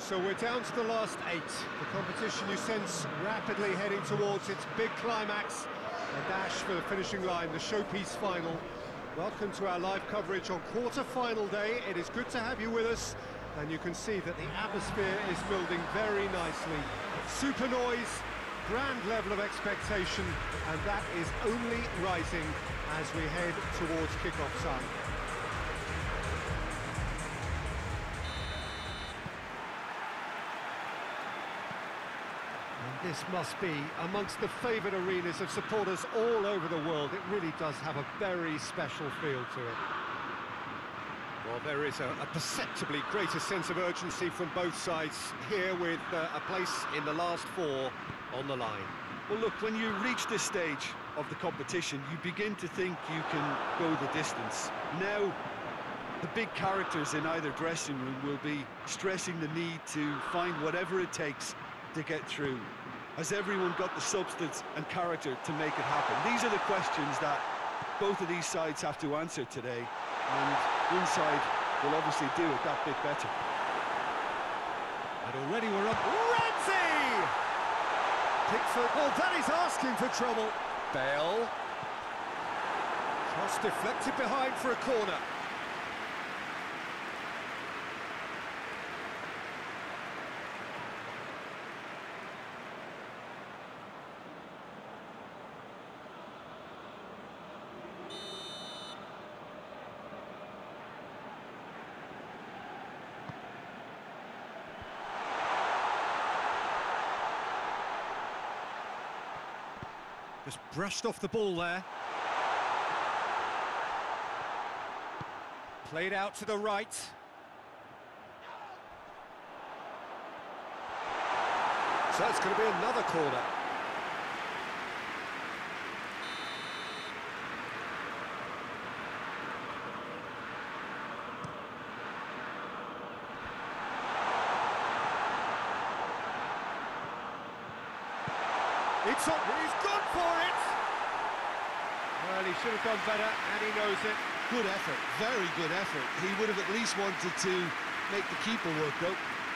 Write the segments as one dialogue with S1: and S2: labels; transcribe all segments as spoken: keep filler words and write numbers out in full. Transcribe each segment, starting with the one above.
S1: So we're down to the last eight. The competition you sense rapidly heading towards its big climax. A dash for the finishing line, the showpiece final. Welcome to our live coverage on quarter-final day. It is good to have you with us, and you can see that the atmosphere is building very nicely. Super noise, grand level of expectation, and that is only rising as we head towards kick-off time. This must be amongst the favoured arenas of supporters all over the world. It really does have a very special feel to it. Well, there is a, a perceptibly greater sense of urgency from both sides here, with uh, a place in the last four on the line.
S2: Well, look, when you reach this stage of the competition, you begin to think you can go the distance. Now, the big characters in either dressing room will be stressing the need to find whatever it takes to get through. Has everyone got the substance and character to make it happen? These are the questions that both of these sides have to answer today, and one side will obviously do it that bit better.
S1: And already we're up. Ramsey! Pickford, oh, that is asking for trouble. Bale. Cross deflected behind for a corner. Just brushed off the ball there. Played out to the right. So it's going to be another corner. It's up, he's gone for it! Well, he should have done better, and he knows it.
S2: Good effort, very good effort. He would have at least wanted to make the keeper work, though.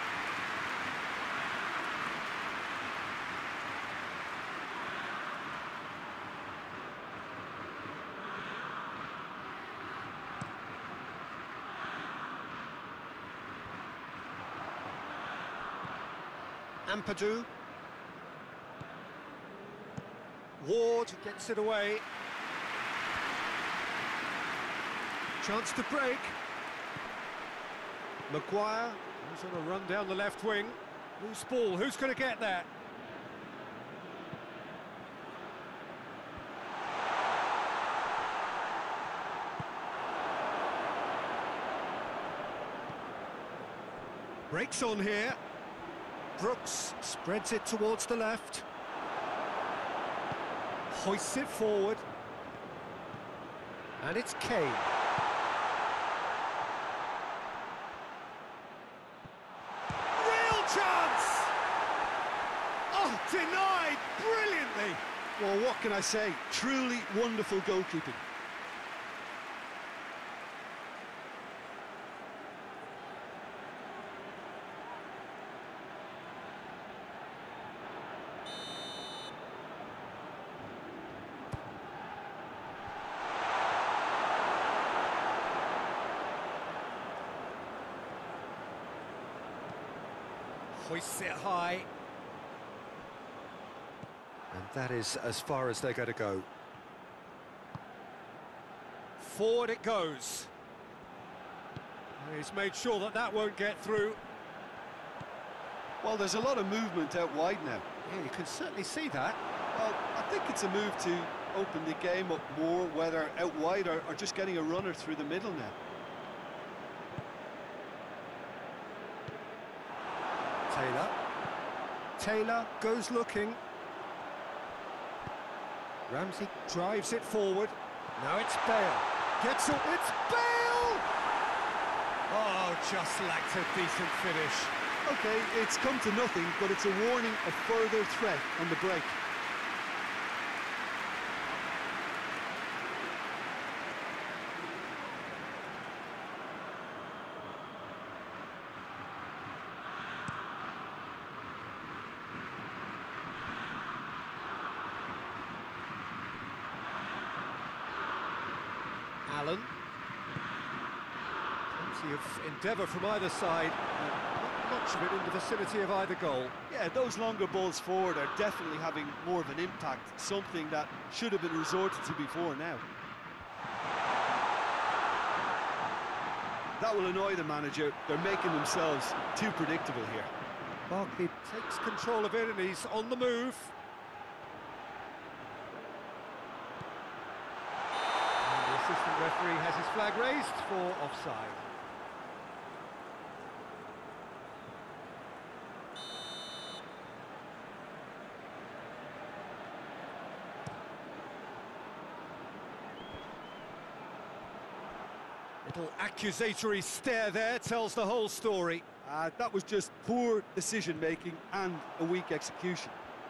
S1: Ampadu. Ward gets it away. Chance to break. Maguire goes on a run down the left wing. Loose ball, who's going to get that? Breaks on here. Brooks spreads it towards the left. Hoists it forward. And it's Kane. Real chance! Oh, denied brilliantly!
S2: Well, what can I say? Truly wonderful goalkeeping.
S1: Hoists it high. And that is as far as they're going to go. Forward it goes. He's made sure that that won't get through.
S2: Well, there's a lot of movement out wide now.
S1: Yeah, you can certainly see that.
S2: Well, I think it's a move to open the game up more, whether out wide or, or just getting a runner through the middle now.
S1: Taylor. Taylor goes looking. Ramsey drives it forward. Now it's Bale. Gets it. It's Bale! Oh, just lacked a decent finish.
S2: OK, it's come to nothing, but it's a warning of further threat on the break.
S1: Plenty of endeavour from either side, but not much of it in the vicinity of either goal.
S2: Yeah, those longer balls forward are definitely having more of an impact, something that should have been resorted to before now. That will annoy the manager. They're making themselves too predictable here.
S1: Barkley takes control of it and he's on the move. And the assistant referee has his flag raised for offside. Little accusatory stare there tells the whole story.
S2: Uh, that was just poor decision-making and a weak execution.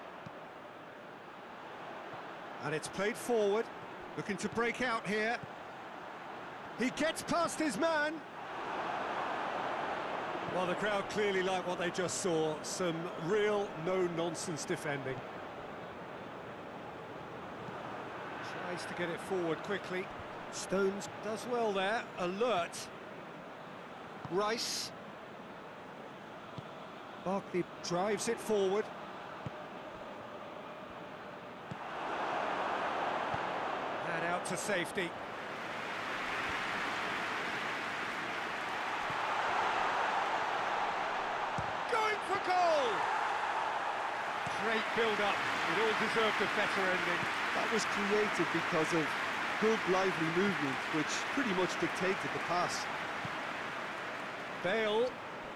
S1: And it's played forward, looking to break out here. He gets past his man. Well, the crowd clearly like what they just saw. Some real no-nonsense defending. Tries to get it forward quickly. Stones does well there, alert. Rice. Barkley drives it forward. And out to safety. Going for goal! Great build-up. It all deserved a better ending.
S2: That was created because of good, lively movement, which pretty much dictated the pass.
S1: Bale.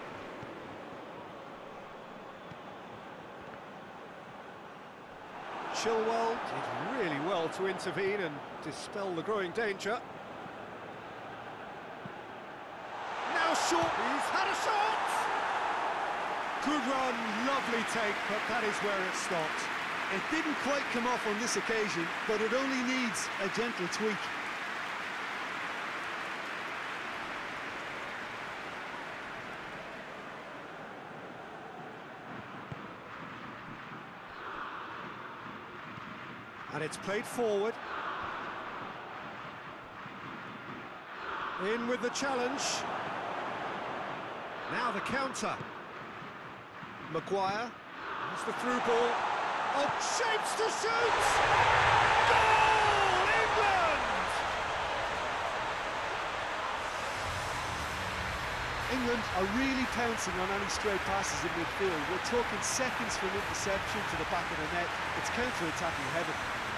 S1: Chilwell did really well to intervene and dispel the growing danger. Now short, he's had a shot! Good run, lovely take, but that is where it stopped.
S2: It didn't quite come off on this occasion, but it only needs a gentle tweak.
S1: And it's played forward. In with the challenge. Now the counter. Maguire. There's the through ball. Oh, shapes to shoot! Goal! England!
S2: England are really pouncing on any stray passes in midfield. We're talking seconds from interception to the back of the net. It's counter-attacking heaven.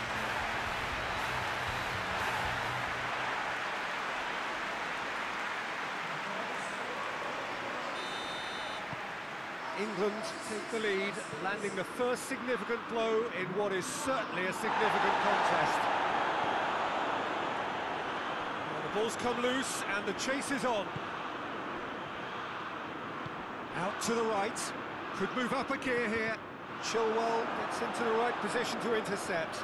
S1: England take the lead, landing the first significant blow in what is certainly a significant contest. Well, the ball's come loose and the chase is on. Out to the right, could move up a gear here. Chilwell gets into the right position to intercept.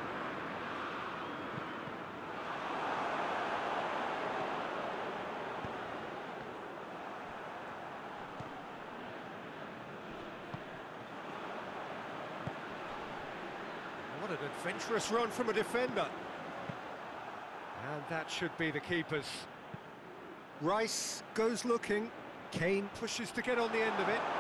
S1: What an adventurous run from a defender. And that should be the keeper's. Rice goes looking. Kane pushes to get on the end of it.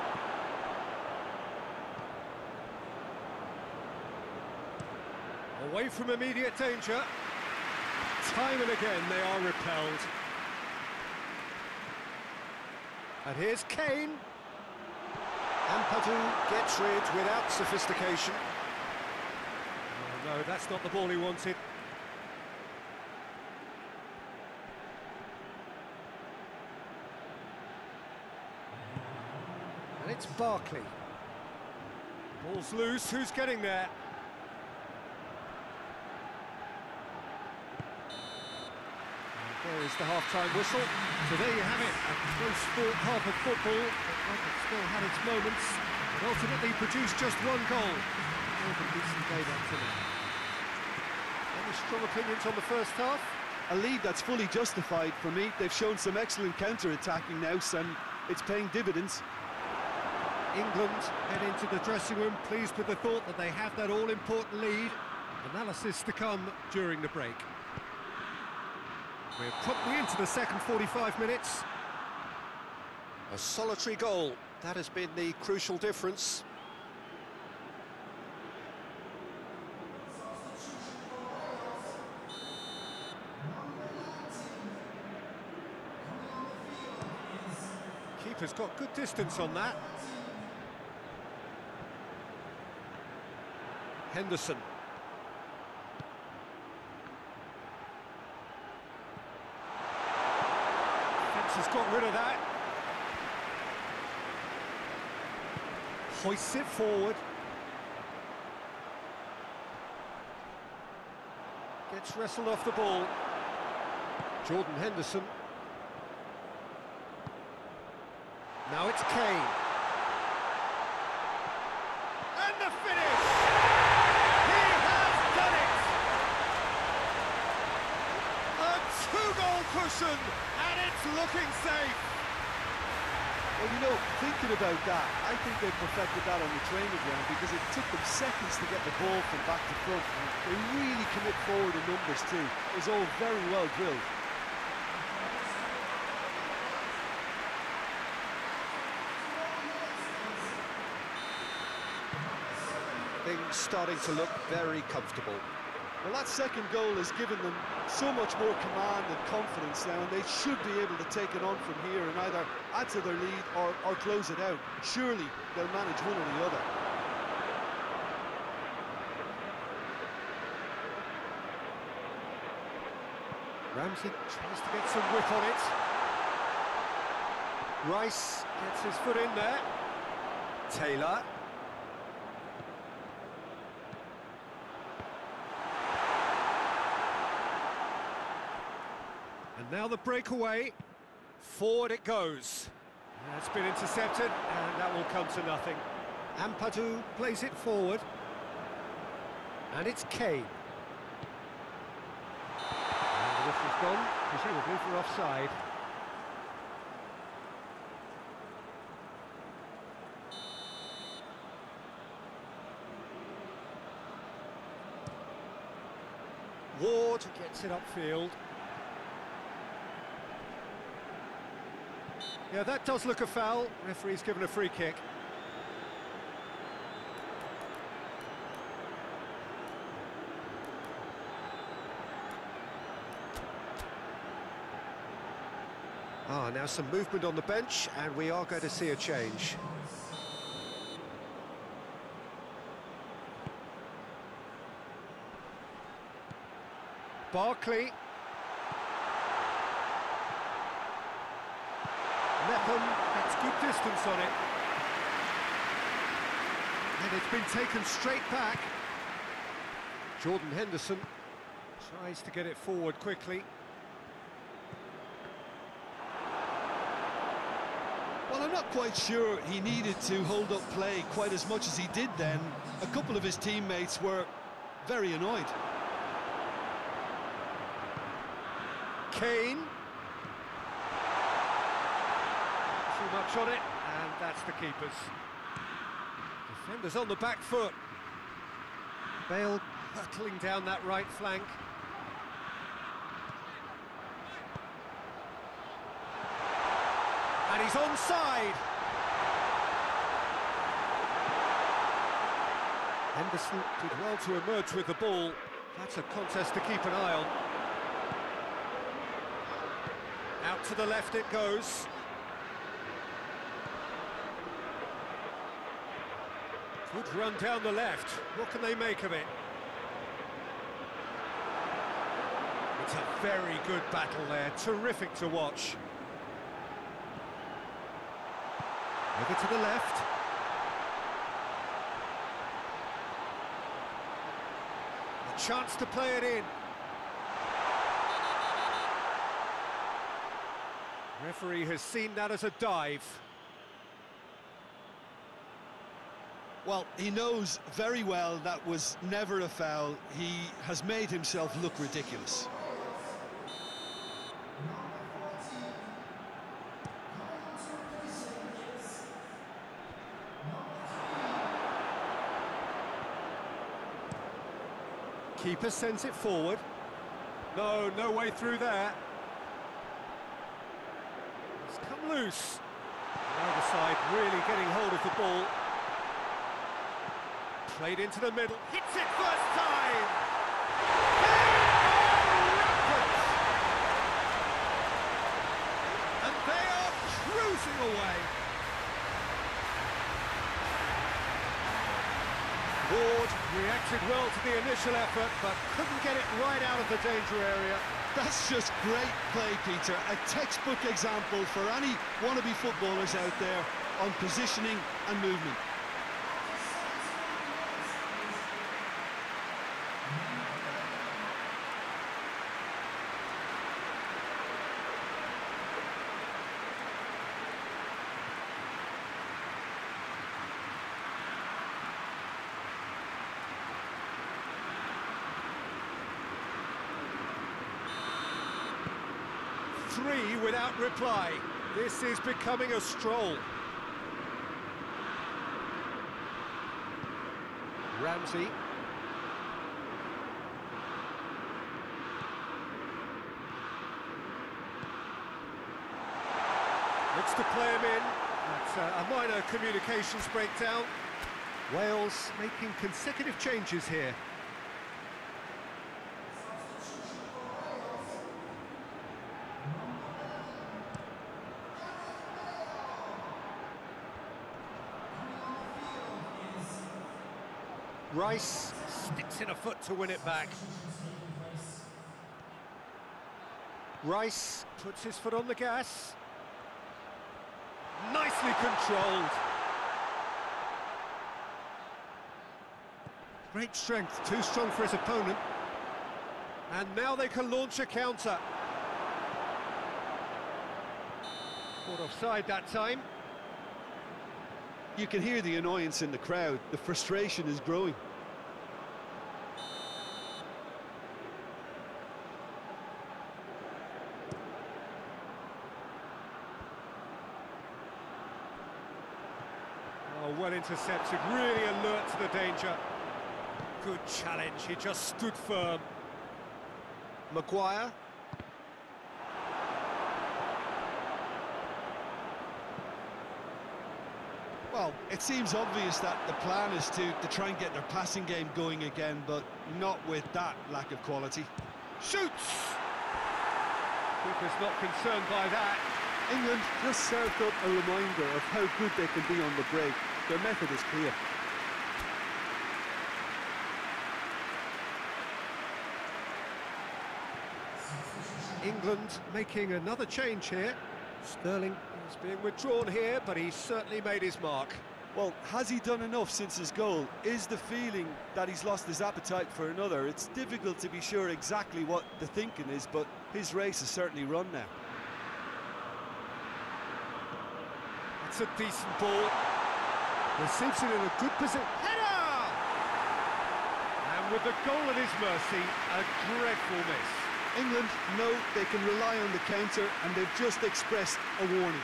S1: Away from immediate danger. Time and again they are repelled. And here's Kane. Ampadu gets rid without sophistication. Oh, no, that's not the ball he wanted. And it's Barkley. Ball's loose, who's getting there? And there is the half-time whistle. So there you have it, a close-fought half of football, but it still had its moments, and ultimately produced just one goal. More than decent day that tonight. Any strong opinions on the first half?
S2: A lead that's fully justified for me. They've shown some excellent counter-attacking now, and it's paying dividends.
S1: England head into the dressing room pleased with the thought that they have that all-important lead. Analysis to come during the break. We're promptly into the second forty-five minutes. A solitary goal, that has been the crucial difference. Keeper's got good distance on that. Henderson. Fence has got rid of that. Hoists it forward. Gets wrestled off the ball. Jordan Henderson. Now it's Kane. And the finish! He has done it! A two-goal cushion, and it's looking safe.
S2: Well, you know, thinking about that, I think they perfected that on the training ground because it took them seconds to get the ball from back to front. They really commit forward in numbers too. It was all very well drilled.
S1: Things starting to look very comfortable.
S2: Well, that second goal has given them so much more command and confidence now, and they should be able to take it on from here and either add to their lead or, or close it out. Surely they'll manage one or the other.
S1: Ramsey tries to get some whip on it. Rice gets his foot in there. Taylor. And now the breakaway. Forward it goes. That's been intercepted, and that will come to nothing. Ampadu plays it forward. And it's Kane. And the whistle's gone, presumably for offside. Ward gets it upfield. Yeah, that does look a foul. Referee's given a free kick. Ah, now some movement on the bench, and we are going to see a change. Barkley. Neckham gets good distance on it. And it's been taken straight back. Jordan Henderson tries to get it forward quickly.
S2: Well, I'm not quite sure he needed to hold up play quite as much as he did then. A couple of his teammates were very annoyed.
S1: Kane. Too much on it, and that's the keeper's. Defenders on the back foot. Bale hurtling down that right flank. And he's onside. Henderson did well to emerge with the ball. That's a contest to keep an eye on. Out to the left it goes. Good run down the left. What can they make of it? It's a very good battle there. Terrific to watch. Over to the left. A chance to play it in. Referee has seen that as a dive.
S2: Well, he knows very well that was never a foul. He has made himself look ridiculous.
S1: Keeper sends it forward. No, no way through there. loose. The other side really getting hold of the ball. Played into the middle, hits it first time! And they are cruising away. Ward reacted well to the initial effort, but couldn't get it right out of the danger area.
S2: That's just great play, Peter. A textbook example for any wannabe footballers out there on positioning and movement.
S1: Three without reply. This is becoming a stroll. Ramsey. Looks to play him in. That's uh, a minor communications breakdown. Wales making consecutive changes here. Rice sticks in a foot to win it back. Rice puts his foot on the gas. Nicely controlled. Great strength, too strong for his opponent. And now they can launch a counter. Caught offside that time.
S2: You can hear the annoyance in the crowd. The frustration is growing.
S1: Oh, well intercepted, really alert to the danger. Good challenge, he just stood firm.
S2: Maguire. Well, it seems obvious that the plan is to, to try and get their passing game going again, but not with that lack of quality.
S1: Shoots! Keeper's not concerned by that.
S3: England just served up a reminder of how good they can be on the break. Their method is clear.
S1: England making another change here. Sterling is being withdrawn here, but he's certainly made his mark.
S2: Well, has he done enough since his goal? Is the feeling that he's lost his appetite for another? It's difficult to be sure exactly what the thinking is, but his race is certainly run now.
S1: It's a decent ball. Receives it in a good position. Header! And with the goal at his mercy, a dreadful miss.
S2: England know they can rely on the counter, and they've just expressed a warning.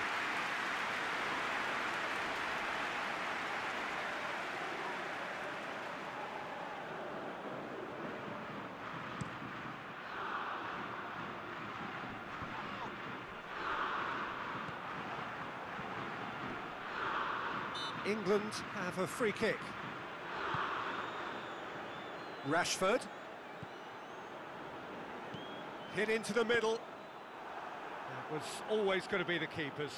S1: England have a free kick. Rashford. Hit into the middle. That was always going to be the keeper's.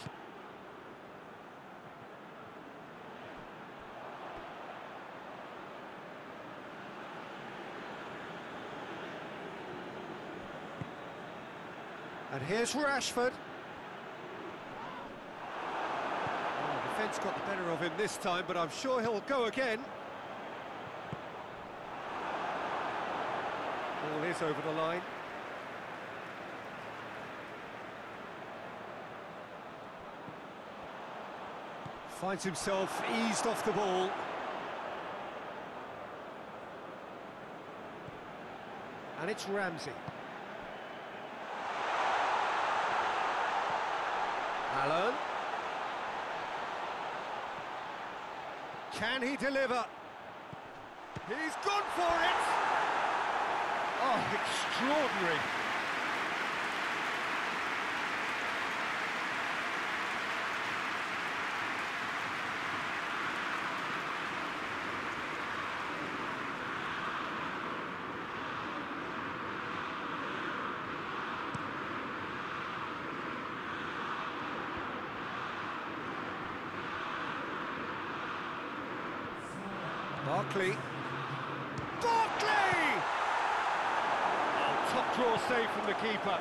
S1: And here's Rashford. Oh, the defence got the better of him this time, but I'm sure he'll go again. Ball is over the line. Finds himself eased off the ball. And it's Ramsey. Allen. Can he deliver? He's gone for it! Oh, extraordinary. Barkley. Barkley! Oh, top draw save from the keeper.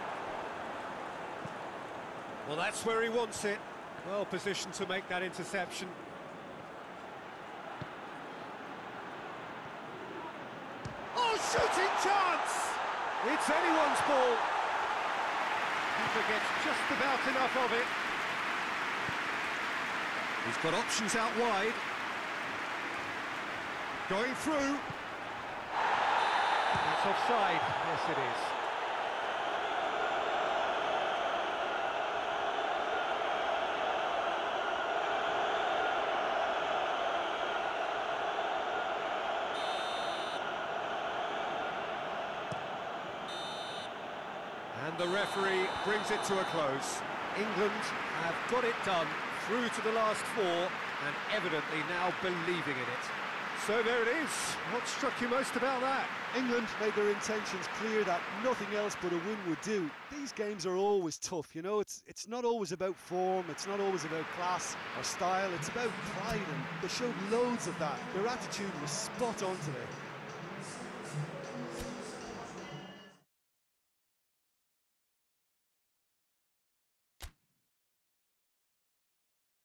S1: Well, that's where he wants it. Well positioned to make that interception. Oh, shooting chance! It's anyone's ball. Keeper gets just about enough of it. He's got options out wide. Going through. It's offside. Yes, it is. And the referee brings it to a close. England have got it done through to the last four and evidently now believing in it. So there it is. What struck you most about that?
S3: England made their intentions clear that nothing else but a win would do. These games are always tough, you know, it's it's not always about form, it's not always about class or style, it's about pride, and they showed loads of that. Their attitude was spot on today.